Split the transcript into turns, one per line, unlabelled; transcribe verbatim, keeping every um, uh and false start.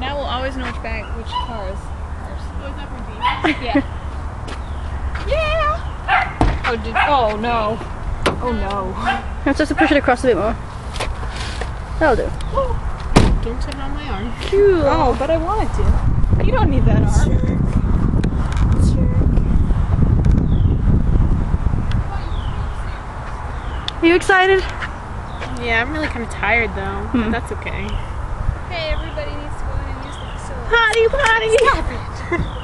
now we'll always know which bag, which car is ours.
Was that for Dina?
Yeah. Yeah! Oh, did, oh no. Oh no.
I'm supposed to push it across a bit more. That'll do.
Don't sit on my arm.
Cool.
Oh, but I wanted to. You don't need that arm.
Are you excited?
Yeah, I'm really kind of tired though.
Hmm.
But that's okay.
Hey, everybody needs to go in and use the facility.
Potty, potty!
Stop it!